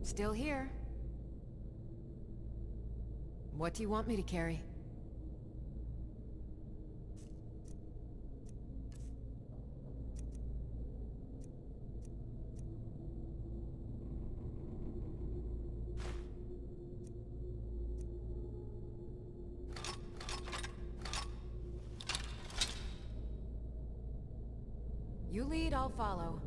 Still here. What do you want me to carry? You lead, I'll follow.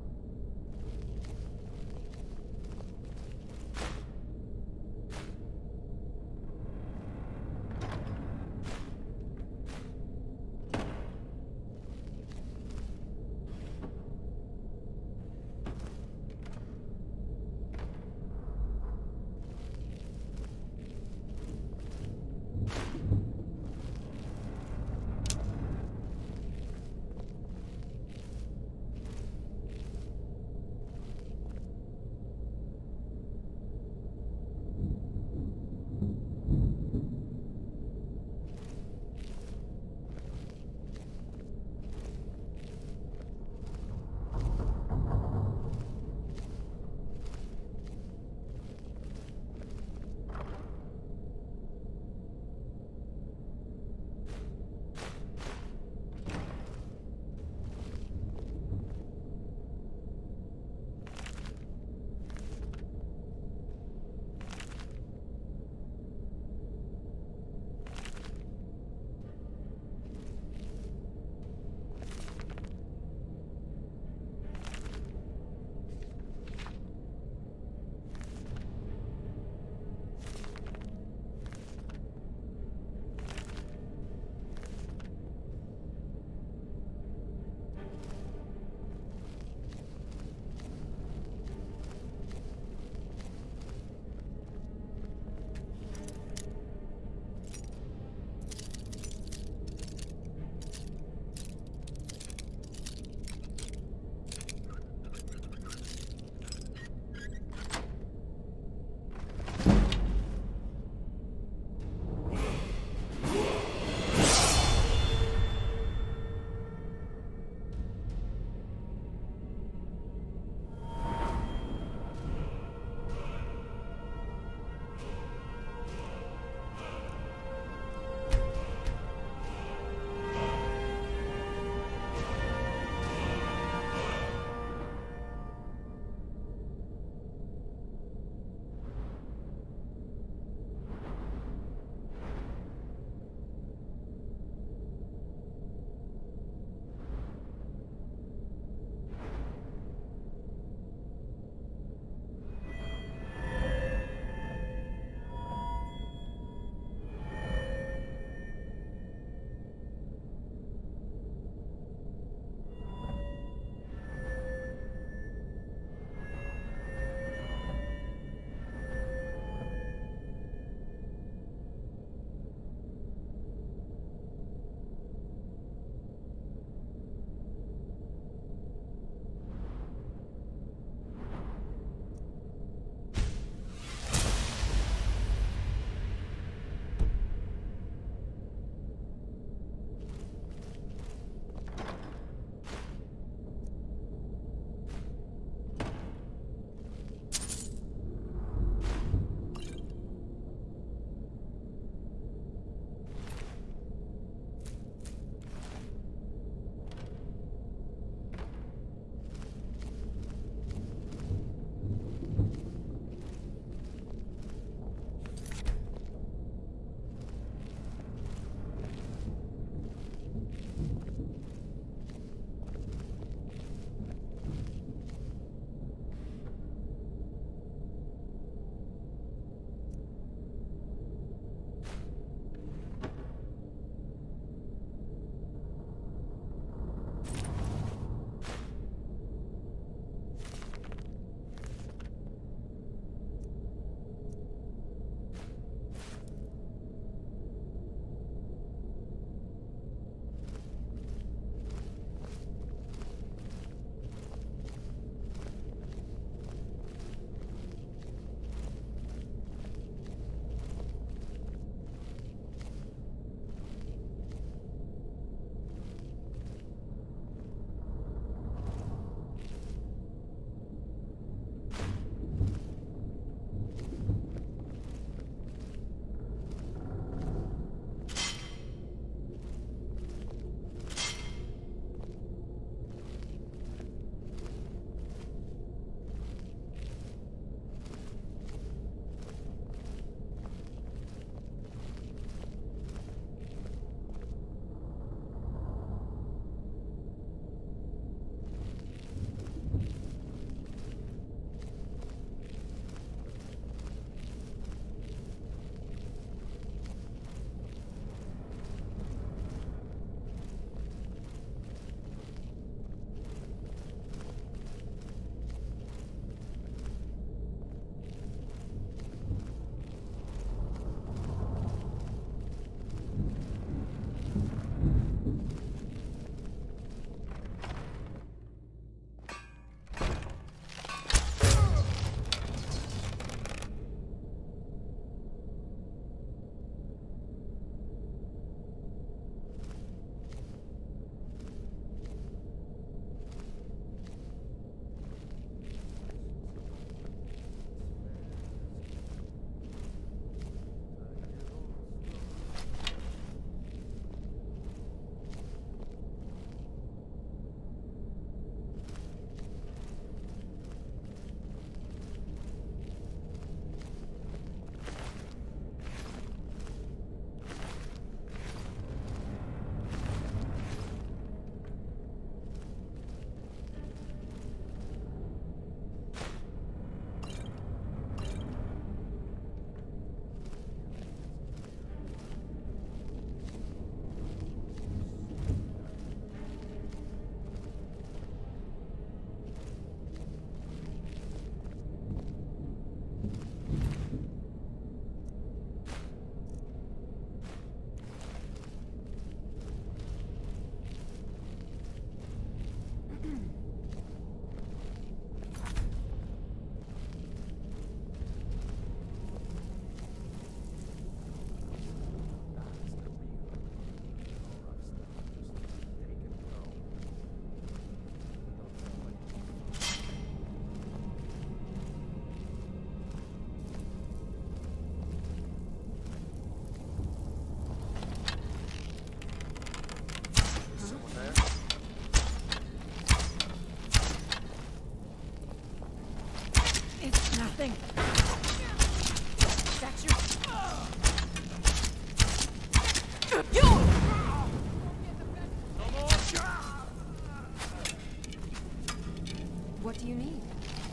What do you need?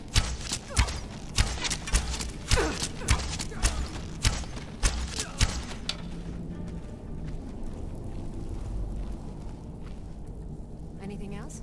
Anything else?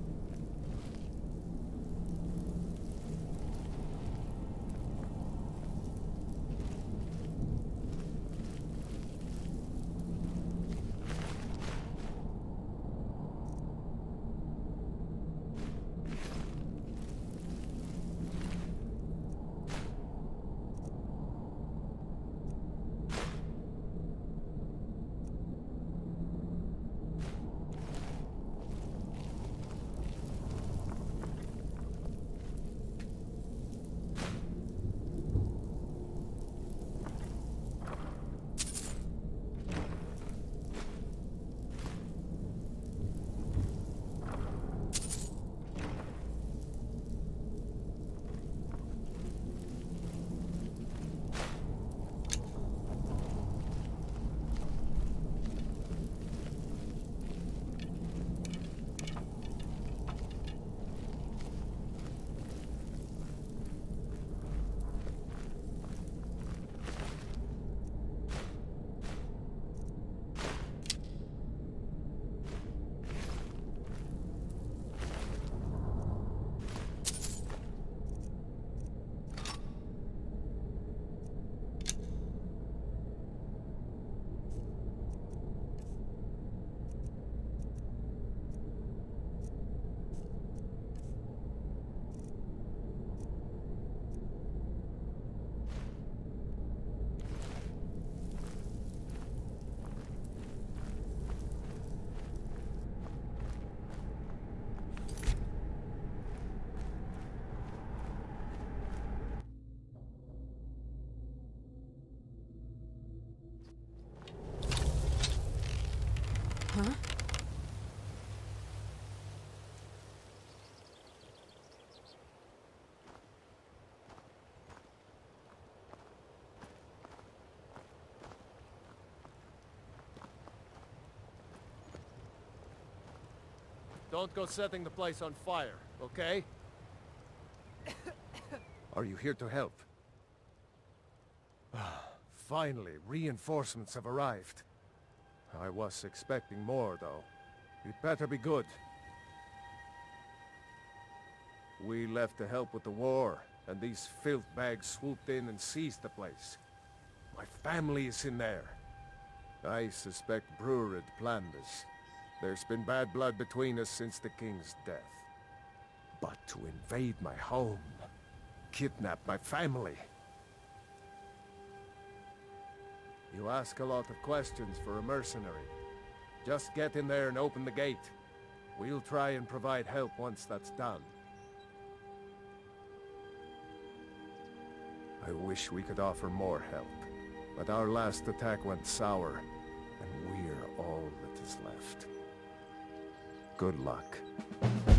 Huh? Don't go setting the place on fire, okay? Are you here to help? Finally, reinforcements have arrived. I was expecting more, though. It better be good. We left to help with the war, and these filth bags swooped in and seized the place. My family is in there. I suspect Brewer had planned this. There's been bad blood between us since the king's death. But to invade my home, kidnap my family... You ask a lot of questions for a mercenary. Just get in there and open the gate. We'll try and provide help once that's done. I wish we could offer more help, but our last attack went sour, and we're all that is left. Good luck.